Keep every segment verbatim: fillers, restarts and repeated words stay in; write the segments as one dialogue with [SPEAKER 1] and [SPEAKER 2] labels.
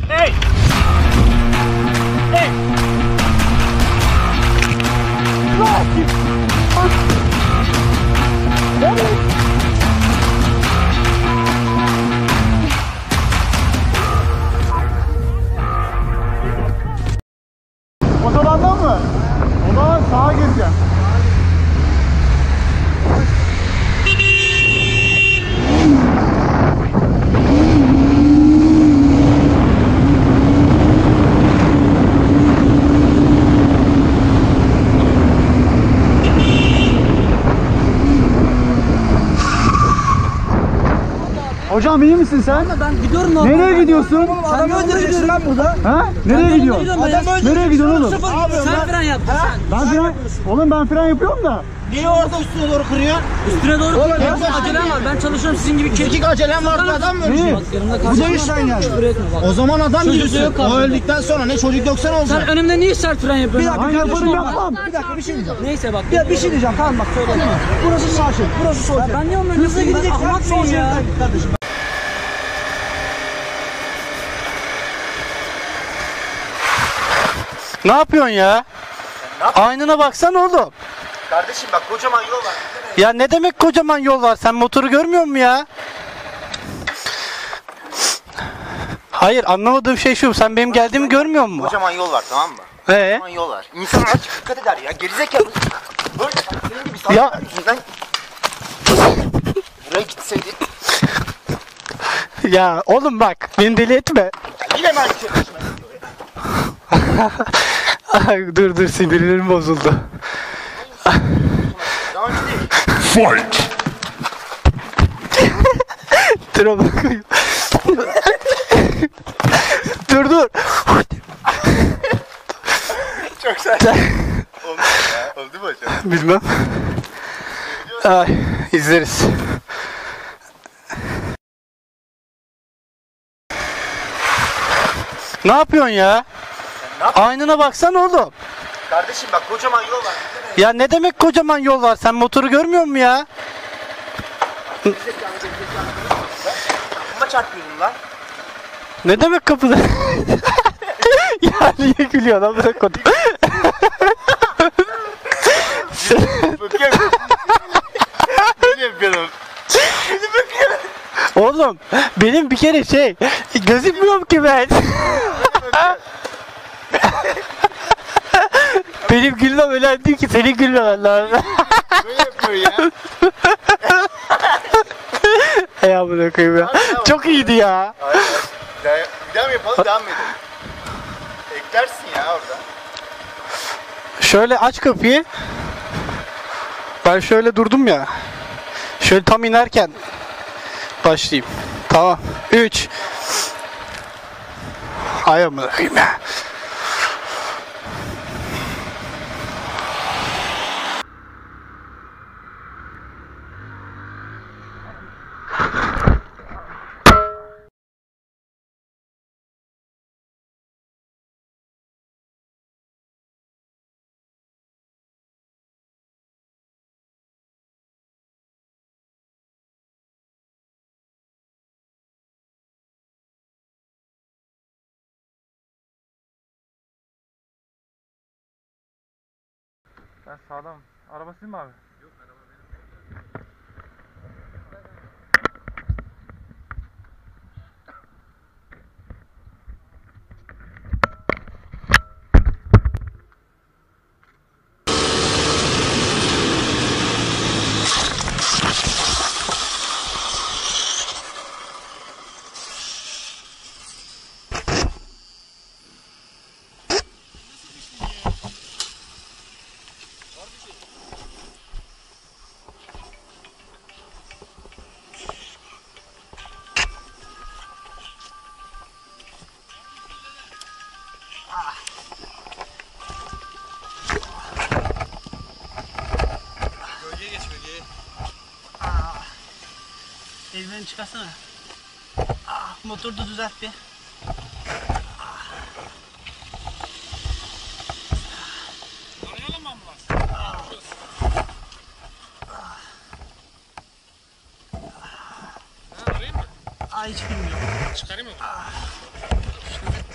[SPEAKER 1] Hey! Hey!
[SPEAKER 2] Otobandan mı? O zaman sağa gireceğim. Hocam iyi misin sen?
[SPEAKER 3] Ben gidiyorum normal.
[SPEAKER 2] Nereye gidiyorsun?
[SPEAKER 3] Sen öldüreceksin lan burada.
[SPEAKER 2] Ha? Nereye gidiyorsun? Nereye gidiyorsun oğlum?
[SPEAKER 3] Sen fren yaptın sen.
[SPEAKER 2] Ben fren, oğlum ben fren yapıyorum da.
[SPEAKER 1] Niye orada üstüne doğru kırıyorsun?
[SPEAKER 3] Üstüne doğru kırıyorsun. Acelem var. Ben çalışıyorum sizin gibi.
[SPEAKER 1] Kekik acelem var, adım mı ölecek?
[SPEAKER 2] Bu da işten yani.
[SPEAKER 1] O zaman adam
[SPEAKER 3] Çocuk
[SPEAKER 1] gibisin.
[SPEAKER 3] yok
[SPEAKER 1] O
[SPEAKER 3] abi.
[SPEAKER 1] öldükten sonra ne çocuk yoksa ne olacak?
[SPEAKER 3] Sen önümde niye sert fren yapıyorsun?
[SPEAKER 2] Ben yaparım yapmam.
[SPEAKER 4] Bir dakika bir şey diyeceğim.
[SPEAKER 3] Neyse bak.
[SPEAKER 4] Ya bir şey diyeceğim tamam bak söyle. Burası sağ şerit, burası sol şerit.
[SPEAKER 3] Ben niye onların
[SPEAKER 4] Hızlı gideceksin.
[SPEAKER 3] Ahmak
[SPEAKER 4] Sol
[SPEAKER 3] mıyım ya?
[SPEAKER 4] şeritten git kardeşim.
[SPEAKER 5] Ne yapıyorsun ya? Aynına baksana oğlum.
[SPEAKER 1] Kardeşim bak kocaman yol var.
[SPEAKER 5] Ya ne demek kocaman yol var? Sen motoru görmüyor musun ya? Hayır, anlamadığım şey şu. Sen benim geldiğimi görmüyor musun?
[SPEAKER 1] Kocaman yol var, tamam mı?
[SPEAKER 5] Ee?
[SPEAKER 1] Kocaman yol var. İnsan azıcık dikkat eder ya. Gerizekalı. Böyle senin gibi
[SPEAKER 5] Ya.
[SPEAKER 1] salaklar yüzünden buraya gitseydi.
[SPEAKER 5] Ya oğlum bak, beni deli etme.
[SPEAKER 1] Ya yine mi aynı şey başıma geliyor ya?
[SPEAKER 5] Ay, dur dur, sinirlerim bozuldu.
[SPEAKER 1] Daha önce değil.
[SPEAKER 5] Fight! Dur bakayım. Dur dur.
[SPEAKER 1] Çok sert. Oldu mu ya? Oldu mu hocam?
[SPEAKER 5] Bilmem. Ay, izleriz. Ne yapıyorsun ya? Aynına baksana oğlum.
[SPEAKER 1] Kardeşim bak kocaman yol var.
[SPEAKER 5] Ya ne demek kocaman yol var? Sen motoru görmüyor musun ya?
[SPEAKER 1] Kapıma çarpıyordum lan.
[SPEAKER 5] Ne demek kapıda? Ya niye gülüyorsun lan, bırak onu.
[SPEAKER 1] Bakıyorum. Ne yapıyorum?
[SPEAKER 5] Oğlum benim bir kere şey gözükmüyorum ki ben. Benim gülmem önemli değil ki, senin gülmemen lazım.
[SPEAKER 1] Böyle yapıyor ya.
[SPEAKER 5] Ey amına koyayım ya. Çok iyiydi ya.
[SPEAKER 1] Hayır, hayır. Bir daha mı yapalım, devam edelim. Eklersin ya orada.
[SPEAKER 5] Şöyle aç kapıyı. Ben şöyle durdum ya. Şöyle tam inerken başlayayım. Tamam. üç. Ay amına koyayım ya.
[SPEAKER 2] Ben sağlam. Araba sizin mi abi? Yok, araba benim.
[SPEAKER 3] Eldivenini çıkarsana. Ah, motoru da düzelt bir.
[SPEAKER 1] Arayalım mı ambulans?
[SPEAKER 3] Ay hiç bilmiyorum.
[SPEAKER 1] Çıkarayım mı?
[SPEAKER 3] Ah.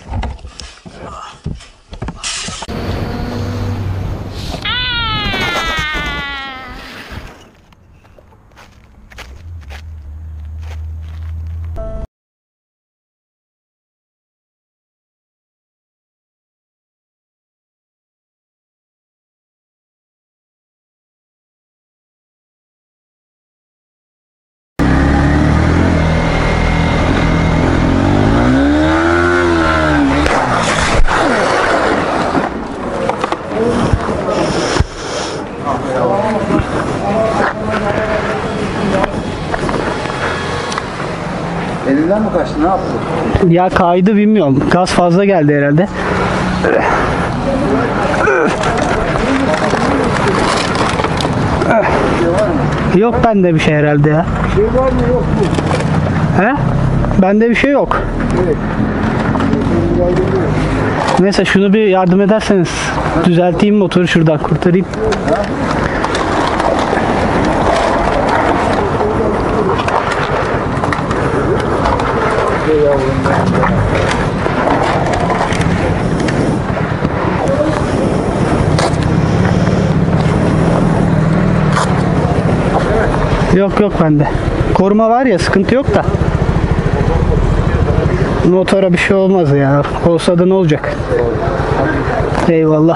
[SPEAKER 4] mı kaçtı? Ne yaptı?
[SPEAKER 3] Ya kaydı bilmiyorum. Gaz fazla geldi herhalde. Yok bende bir şey herhalde ya.
[SPEAKER 4] Şey var mı yok mu?
[SPEAKER 3] He? Bende bir şey yok.
[SPEAKER 4] Evet.
[SPEAKER 3] Neyse şunu bir yardım ederseniz düzelteyim motoru şuradan kurtarayım. Yok yok bende. Koruma var ya, sıkıntı yok da. Motora bir şey olmaz ya. Olsa da ne olacak? Eyvallah.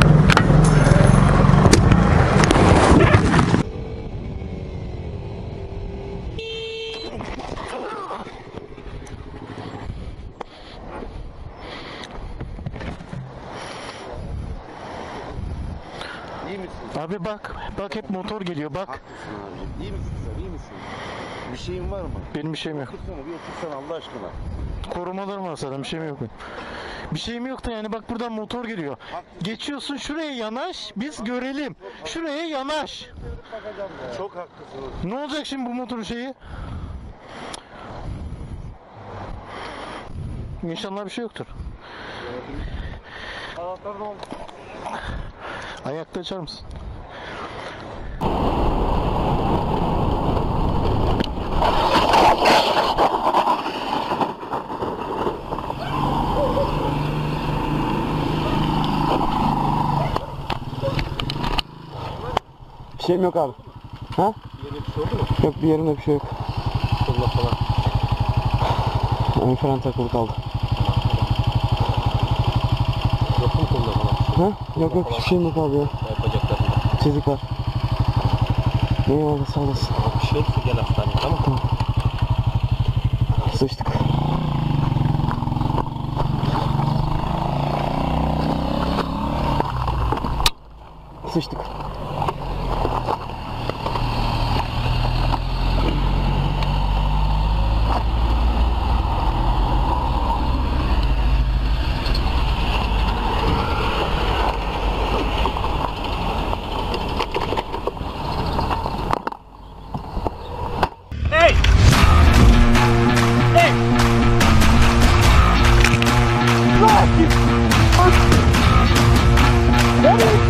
[SPEAKER 5] Abi bak, bak hep motor geliyor bak.
[SPEAKER 1] Haklısın abi. İyi misin sen? İyi misin? Bir şeyin var mı?
[SPEAKER 5] Benim bir şeyim yok.
[SPEAKER 1] Otursana bir otursana Allah aşkına.
[SPEAKER 5] Korumalarım var zaten, bir şeyim yok benim. Bir şeyim yok da yani bak buradan motor geliyor. Geçiyorsun, şuraya yanaş, biz görelim. Şuraya yanaş.
[SPEAKER 1] Çok haklısın.
[SPEAKER 5] Ne olacak şimdi bu motorun şeyi? İnşallah bir şey yoktur. Ayakta açar mısın?
[SPEAKER 4] Bir şeyim yok abi. Ha? Bir yerine bir şey oldu mu? Yok, bir yerimde bir şey yok.
[SPEAKER 1] Koluna falan.
[SPEAKER 4] Ön fren takılı kaldı.
[SPEAKER 1] Yok mu koluna falan?
[SPEAKER 4] Ha? Yok yok, hiçbir şeyim yok abi ya.
[SPEAKER 1] Yapacaklarında.
[SPEAKER 4] Çizik var. Eyvallah, sağ olasın.
[SPEAKER 1] Bir şey olursa gel hastaneye, tamam mı?
[SPEAKER 4] Sıçtık. Sıçtık.
[SPEAKER 3] Hey! Hey!
[SPEAKER 4] Nereye?